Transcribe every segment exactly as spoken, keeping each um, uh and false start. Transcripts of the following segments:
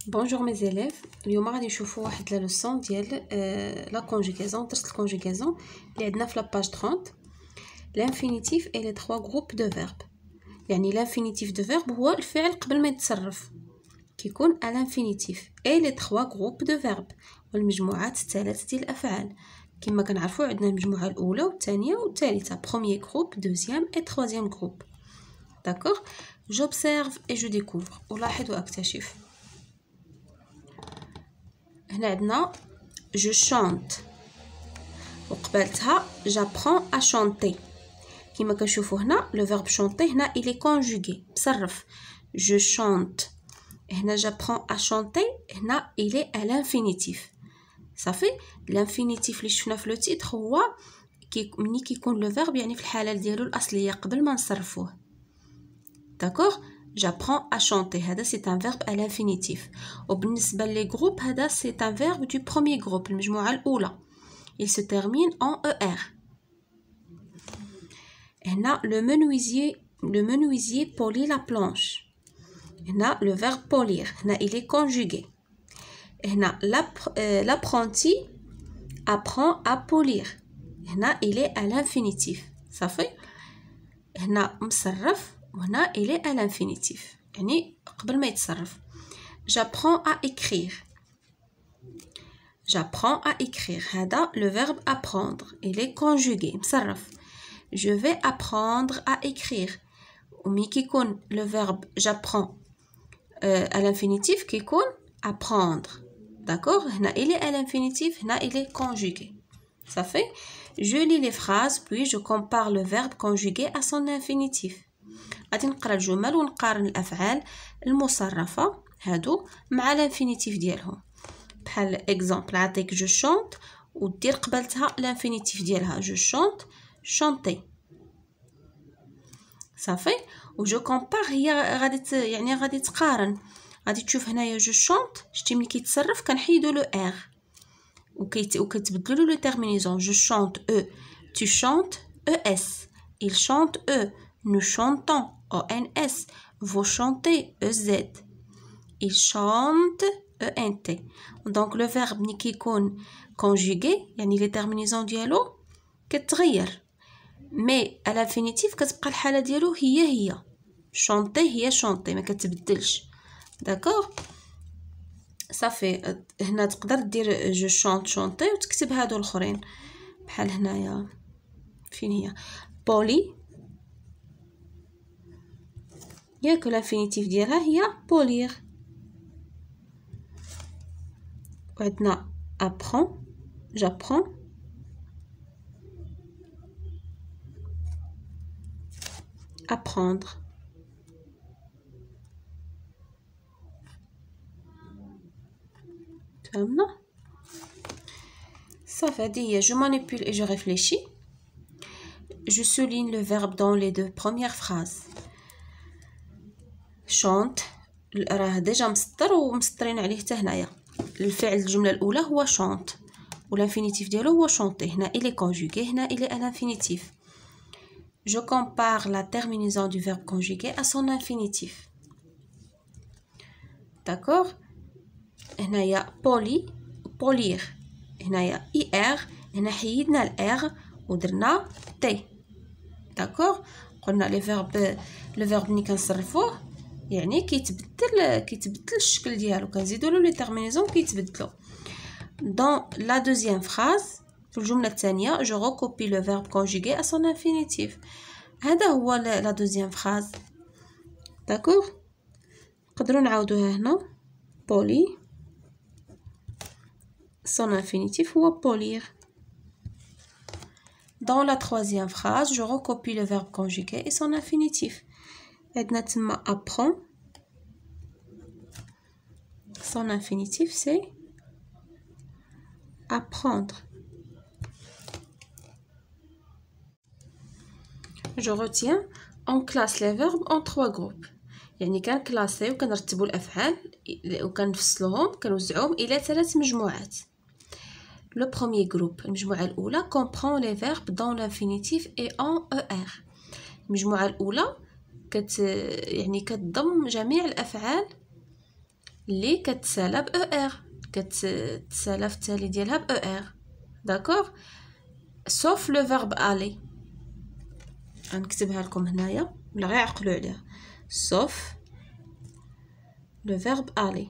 Bonjour mes élèves, اليوم غادي نشوفوا واحد لا لوسون ديال لا كونجوغاسيون درس الكونجوغاسيون اللي عندنا في لاباج ثلاثين. لانفينيتيف اي لي trois groupes de verbes. يعني لانفينيتيف دو فيرب هو الفعل قبل ما يتصرف كيكون ا لانفينيتيف اي لي trois groupes de verbes والمجموعات الثلاث ديال الافعال. كما كنعرفوا عندنا المجموعه الاولى والثانيه والثالثه premier groupe, deuxième et troisième groupe. D'accord? J'observe et je découvre. ألاحظ وأكتشف. هنا عندنا je chante وقبلتها j'apprends à chanter. كما كنشوفوا هنا le verbe chanter هنا il est conjugué مصرف. je chante هنا j'apprends à chanter هنا il est à l'infinitif. صافي l'infinitif اللي شفنا في لو تيتر هو كي ملي كيكون لو verbe يعني في الحاله ديالو الاصليه قبل ما نصرفوه. D'accord? J'apprends à chanter. هذا c'est un verbe à l'infinitif. وبالنسبة لي groupe هذا c'est un verbe du premier groupe المجموعة الأولى. Il se termine en er. هنا le menuisier le menuisier polit la planche. هنا le verbe polir. هنا il est conjugué. هنا l'apprenti apprend à polir. هنا il est à l'infinitif. صافي. هنا مصرف وهنا il est à l'infinitif يعني قبل ما يتصرف. j'apprends à écrire j'apprends à écrire هذا le verbe apprendre il est conjugué مصرف. je vais apprendre à écrire ومي كيكون le verbe j'apprends euh, à l'infinitif كيكون apprendre. d'accord? هنا il est à l'infinitif هنا il est conjugué. ça fait je lis les phrases puis je compare le verbe conjugué à son infinitif. غادي نقرا الجمل ونقارن الافعال المصرفه هادو مع الانفينيتيف ديالهم. بحال اكزامبل عطيك جو شونت ودير قبلتها الانفينيتيف ديالها جو شونت شونتي. صافي. و جو كومبار هي غادي يعني غادي تقارن. غادي تشوف هنايا جو شونت شتي ملي كيتصرف كنحيدو لو ار وكيت وكتبدلوا لو تيرمينيزون. جو شونت او tu chantes es il chante eux nous chantons O N S vous chantez E Z il chante E N T. donc le verbe ملي كيكون conjugué يعني لي تيرمينيزون ديالو كتغير مي à l'infinitif كتبقى الحاله ديالو هي هي chanter هي chanter ما كتبدلش. d'accord? صافي. هنا تقدر دير جو شونت شونتي وتكتب هادو الاخرين بحال هنايا فين هي بولي ياك الانفينيتيف ديالها هي بولير. وعندنا apprend j'apprends apprendre. فهمنا؟ صافي هادي هي je manipule et je réfléchis. je souligne le verbe dans les deux premières phrases. chante راه ديجا مسطر ومسطرين عليه حتى هنايا. الفعل الجمله الاولى هو chante والانفينيتيف ديالو هو chanter. هنا il est conjugué هنا il est à l'infinitif. je compare la terminaison du verbe conjugué à son infinitif. d'accord? هنايا بولي بولير هنايا اي ار هنا حيدنا الار ودرنا تي. d'accord? قلنا لي فيرب لو فيرب ملي كنصرفوه يعني كيتبدل كيتبدل الشكل ديالو كنزيدو له لي تيرمينيزون كيتبدلوا. dans la deuxième phrase في الجمله الثانيه je recopie le verbe conjugué à son infinitif. هذا هو la deuxième phrase. d'accord? نقدروا نعاودوها هنا بولي son infinitif هو polir. dans la troisième phrase je recopie le verbe conjugué et son infinitif. عندنا تما apprend son infinitif c'est apprendre. je retiens on classe les verbes en trois groupes. يعني كنكلاسي وكنرتبوا الافعال وكنفصلوهم كنوزعوهم الى ثلاث مجموعات. le premier groupe المجموعه الاولى comprend les verbes dans l'infinitif et en er. المجموعه الاولى كت يعني كتضم جميع الافعال اللي كتسالى ب او ار، كتسالى في التالي ديالها ب او ار. داكوغ sauf le verbe aller. غنكتبها لكم هنايا ولا غير عقلوا عليها. sauf le verbe aller.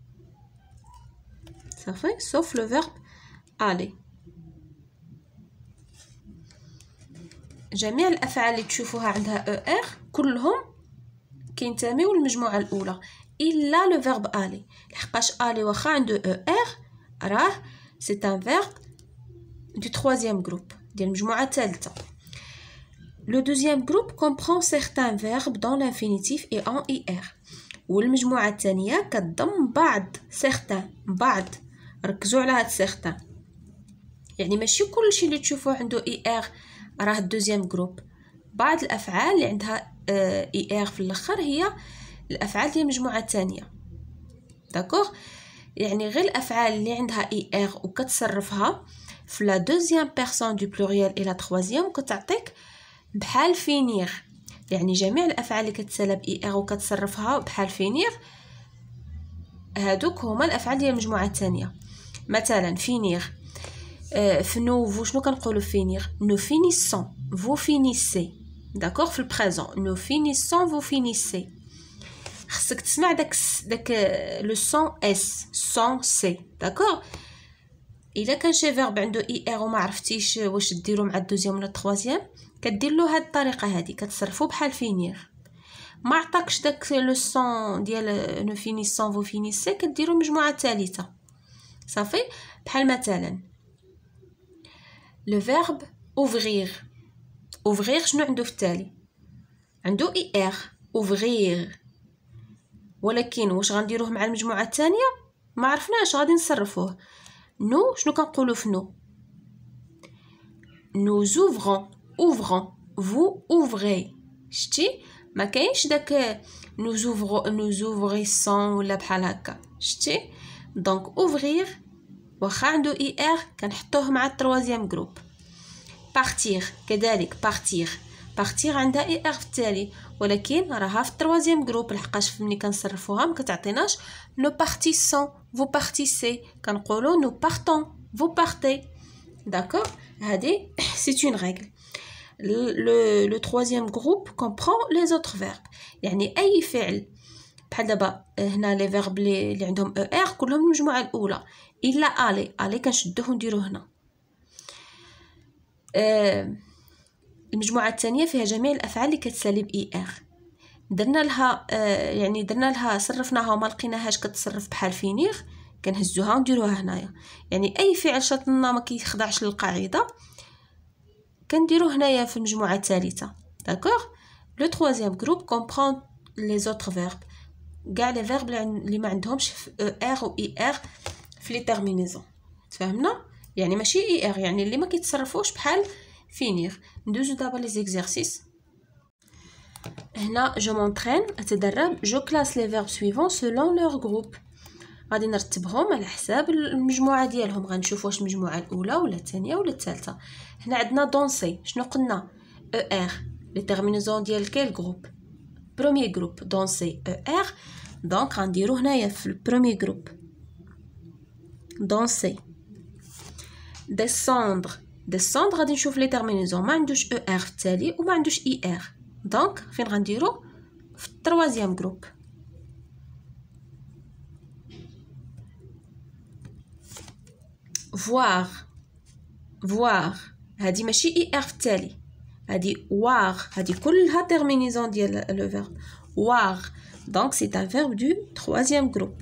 صافي sauf le verbe aller. جميع الافعال اللي تشوفوها عندها او ار كلهم كينتميو للمجموعه الاولى الا لو فيرب aller. لحقاش aller واخا عنده او ار راه سي ان فيرب du troisième groupe ديال المجموعه الثالثه. Le deuxième groupe comprend certains verbes dans l'infinitif et en ir. والمجموعة الثانية كتضم بعض certains بعض. ركزوا على هاد certains. يعني ماشي كلشي اللي تشوفوه عنده ir راه الدوزيام جروب. بعض الأفعال اللي عندها ir في الآخر هي الأفعال ديال المجموعة الثانية. داكوغ يعني غير الأفعال اللي عندها ir وكتصرفها في لا دوزيام بيرسون دو بلوريال إلى تخوازيام كتعطيك بحال فينير. يعني جميع الافعال اللي كتسالى ب ار وكتصرفها بحال فينير هادوك هما الافعال ديال المجموعه الثانيه. مثلا فينير آه في نوفو شنو كنقولوا فينير؟ نو فينيسون فو فينيسي. داكوغ في البريزون نو فينيسون فو فينيسي. خصك تسمع داك داك لو سون اس سون سي. داكوغ الا كان شي فيرب عنده اي ار وما عرفتيش واش ديرو مع الدوزيام ولا التروازيام كدير له هاد الطريقه هادي كتصرفو بحال فينير. ما عطاكش داك لو سون ديال نو فينيسون فو فينيسي كديرو المجموعه الثالثه. صافي بحال مثلا لو فيرب اوفغير. اوفغير شنو عنده في التالي؟ عنده اي ار اوفغير. ولكن واش غنديروه مع المجموعه الثانيه ما عرفناش غادي نصرفوه. نو شنو كنقولوا في نو؟ nous ouvrons ouvrons vous ouvrez. شتي ما كاينش داك nous ouvrons nous ouvrissons ولا بحال هكا. شتي دونك ouvrir واخا عنده اي ار كنحطوه مع التروازيام جروب. partir كذلك partir partir عندها اي ار في التالي ولكن راها في التروازيام جروب لحقاش ملي كنصرفوها ما كتعطيناش nous partissons vous partissez كنقولوا nous partons vous partez. D'accord? هذه c'est une règle. Le, le, le troisième groupe comprend les autres verbes. يعني أي فعل بحال دابا هنا لي فيرب اللي, اللي عندهم او ار كلهم المجموعة الأولى إلا الي الي كنشدوه ونديروه هنا. آه المجموعة الثانية فيها جميع الأفعال اللي كتسالي بإي ار. درنا لها آه يعني درنا لها صرفناها وما لقيناهاش كتصرف بحال فينير كنهزوها ونديروها هنايا. يعني اي فعل شاطنا ما كيخضعش للقاعده كنديروه هنايا في المجموعه الثالثه. داكوغ لو troisième groupe comprend les autres verbes. كاع لي فيرب اللي ما عندهمش او ار و اي ار في لي تيرمينيزون. تفهمنا؟ يعني ماشي اي ار يعني اللي ما كيتصرفوش بحال فينير. ندوزو دابا لي زيكزارسيس. هنا جو مونطرين اتدرب جو كلاس لي فيرب سويفون سولون لور جروب. غادي نرتبهم على حساب المجموعه ديالهم. غنشوف واش المجموعه الاولى ولا الثانيه ولا الثالثه. هنا عندنا دونسي شنو قلنا او ار لي تيرمينيزون ديال كيل جروب بروميير جروب دونسي او ار. دونك غنديرو هنايا في البروميير جروب دونسي. ديسوندر ديسوندر غادي نشوف لي تيرمينيزون ما عندوش او ار في التالي وما عندوش اي ار. دونك فين غنديرو في التروازيام جروب. voir voir هادي ماشي اي ار في التالي هادي voir هادي كلها تيرمينيزون ديال لو فيرب voir. دونك سي ان فيرب دو troisième groupe.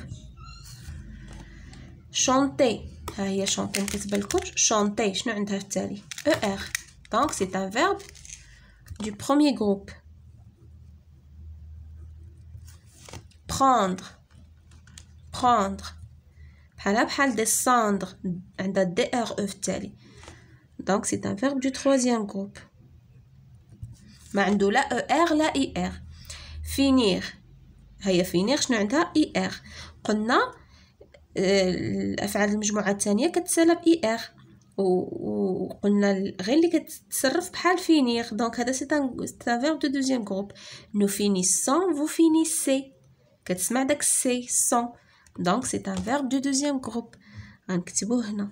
chanter ها هي chanter كتبان لكم chanter شنو عندها في التالي او ار. دونك سي ان فيرب دو premier groupe. prendre prendre بحالها بحال descendre عندها دي ار او في التالي. دونك سي ان فيرب دو troisième groupe ما عنده لا او ار لا اي ار. finir هي finir شنو عندها اي ار. قلنا الافعال المجموعه الثانيه كتسالى باي ار وقلنا غير اللي كتصرف بحال finir. دونك هذا سي ان فيرب دو دوزيام جروب. nous finissons vous finissez كتسمع داك سي سون Donc c'est un verbe du deuxième groupe. غنكتبوه هنا.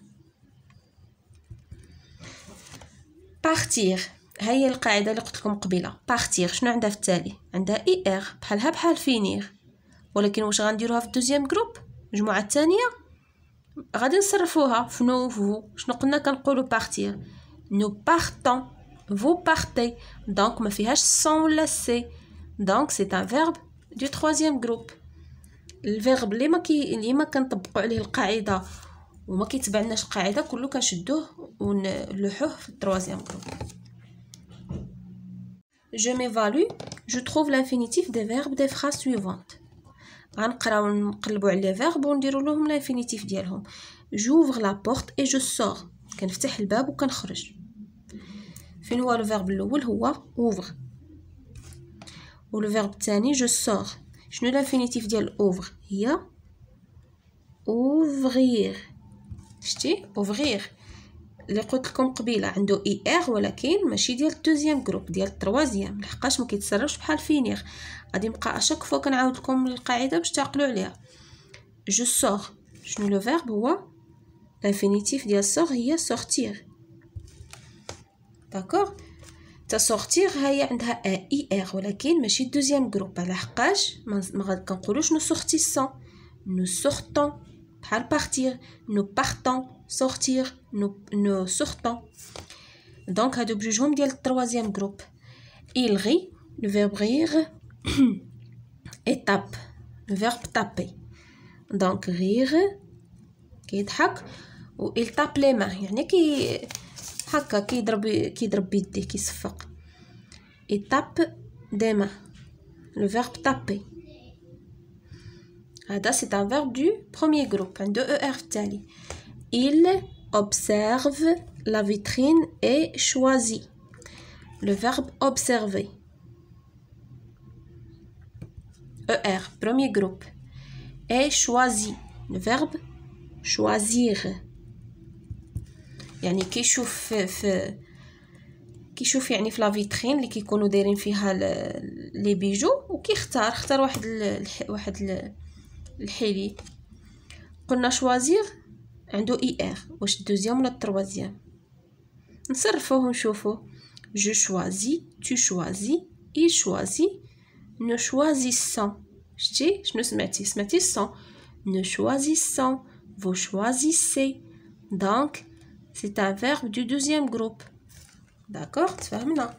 partir هي القاعده اللي قلت لكم قبيله. partir شنو عندها في التالي؟ عندها اي ار بحالها بحال فينير، ولكن واش غنديروها في الدوزيام جروب المجموعه الثانيه؟ غادي نصرفوها في نو فو. شنو قلنا كنقولوا partir؟ nous partons vous partez. donc ما فيهاش سون ولا سي. donc c'est un verbe du troisième groupe. الفيرب اللي ما كي اللي ما كنطبقوا عليه القاعده وما كيتبعناش القاعده كله كنشدوه ونلوحوه في التروازيام جروب. je m'évalue je trouve l'infinitif des verbes des phrases suivantes. غنقراو نقلبوا على لي فيرب ونديروا لهم الانفينيتيف ديالهم. j'ouvre la porte et je sors كنفتح الباب وكنخرج. فين هو الفيرب الاول؟ هو ouvre. والفيرب الثاني je sors. شنو الانفينيتيف ديال ouvre؟ هي ouvrir. شتي ouvrir اللي قلت لكم قبيله عنده اي ار ولكن ماشي ديال الدوزيام جروب، ديال التروازيام، لحقاش ما كيتصرفش بحال فينير. غادي نبقى اشاك فوا كنعاود لكم القاعده باش تعقلوا عليها. جو سور شنو لو فيرب؟ هو الانفينيتيف ديال سور هي سورتير. داكور. تا سورتير هي عندها اي ار ولكن ماشي الدوزيام جروب، لحقاش ما غادي كنقولوش نو سورتيسون، نو سورتون بحال بارتير، نو بارتون sortir nous nous sortons. donc هادو بجوجهم ديال التروازيام جروب. il rit le verbe rire et tape le verbe taper. donc rire كيضحك و il tape les mains يعني كي هكا كيضرب كيضرب بيديه كيصفق. il tape des mains le verbe taper. هذا c'est un verbe du premier groupe عنده er في التالي. il observe la vitrine et choisit le verbe observer. er premier groupe et choisit le verbe choisir يعني كيشوف في, في كيشوف يعني في لا فيترين اللي كيكونوا دايرين فيها لي بيجو وكيختار اختار واحد ال واحد ال الحلي. قلنا شوازير عنده اي ار، واش الدوزيام ولا التروازيام؟ نصرفوه ونشوفو. جو شوازي tu choisis il choisit nous choisissons. شتي شنو سمعتي؟ سمعتي الصون. nous choisissons vous choisissez. donc c'est un verbe du deuxième groupe. d'accord تفهمنا.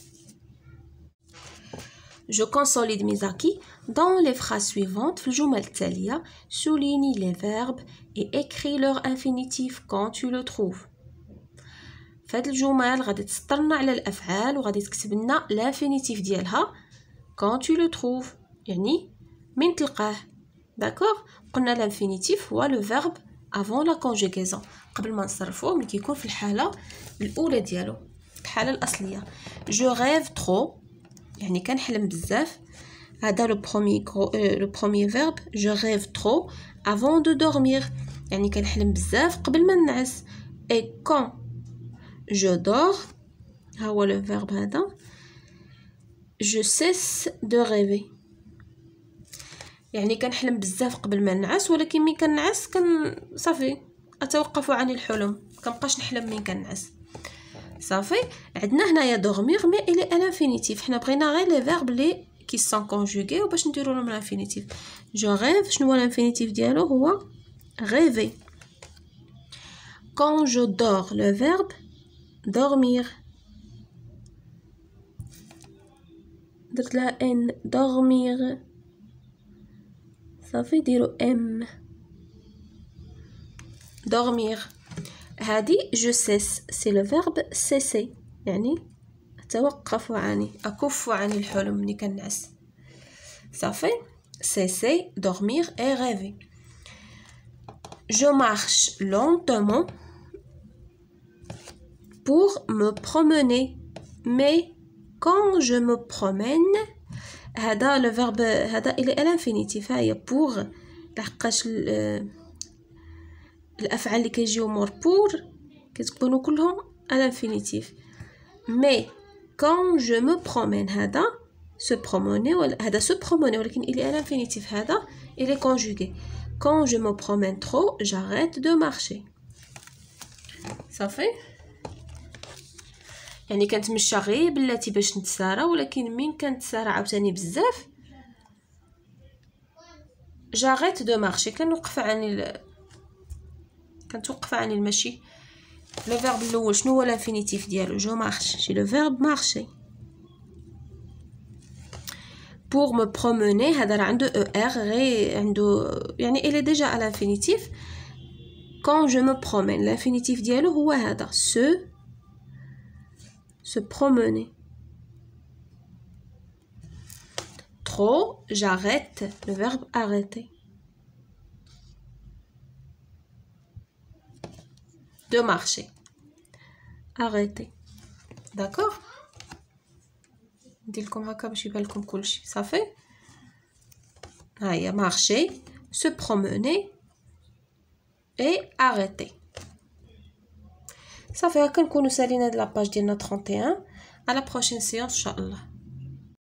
je consolide mes acquis dans les phrases suivantes. في الجمل التالية souligne les verbes et écris leur infinitif quand tu le trouves. في هاد الجمل غادي تسطرنا على الافعال وغادي تكتب لنا الانفينيتيف ديالها quand tu le trouves يعني من تلقاه. داكوغ. قلنا الانفينيتيف هو لو فيرب avant la conjugaison قبل ما نصرفوه ملي كيكون في الحاله الاولى ديالو الحاله الاصليه. je rêve trop يعني كنحلم بزاف. هذا لو بروميي لو بروميي فيرب je rêve trop avant de dormir يعني كنحلم بزاف قبل ما ننعس. et quand je dors ها هو لو فيرب هذا je cesse de rêver يعني كنحلم بزاف قبل ما ننعس، ولكن ملي كنعس كن صافي اتوقف عن الحلم كنبقاش نحلم ملي كنعس. صافي. عندنا هنايا دورمير مي الي الانفينيتيف. حنا بغينا غير لي فيرب لي كي سون كونجوغي وباش نديرو لهم الانفينيتيف. جو ريف شنو هو الانفينيتيف ديالو؟ هو rêver. quand je dors le verbe dormir. درت لها ان dormir صافي ديرو ام dormir. هادي je cesse c'est le verbe cesser يعني اتوقف عني اكف عن الحلم ملي كنعس. صافي. cesser dormir et rêver. je marche lentement pour me promener mais quand je me promène هذا le verbe هذا il est à l'infinitif. هي pour لحقاش الافعال اللي كيجيو مور pour كتكونوا كلهم à l'infinitif. mais quand je me promène هذا se promener ولا هذا se promener ولكن il est à l'infinitif. هذا il est conjugué. quand je me promène trop j'arrête de marcher. Ça fait يعني كنتمشى غير بلاتي باش نتسارى ولكن من كنتسارى عاوتاني بزاف j'arrête de marcher كنوقف عن ال... كنتوقف عن المشي. لو فيرب الاول شنو هو الانفينيتيف ديالو؟ جو مارش. شي لو فيرب مارشي. pour me promener هذا راه عنده او ار غير عنده يعني il est déjà à l'infinitif. quand je me promène l'infinitif ديالو هو هذا se se promener. trop j'arrête le verbe arrêter. de marcher arrêter. d'accord ندير لكم هكا باش يبان لكم كلشي. صافي هيا marcher se promener et arrêter. صافي هكا نكونوا سالينا هاد لاباج ديالنا ثلاثة وثلاثين. à la prochaine séance ان شاء الله.